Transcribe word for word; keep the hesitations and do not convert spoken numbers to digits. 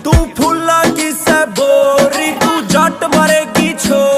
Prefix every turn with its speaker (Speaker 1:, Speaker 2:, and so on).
Speaker 1: तू फुल्ला की से बोरी, तू जट मरेगी छोरी।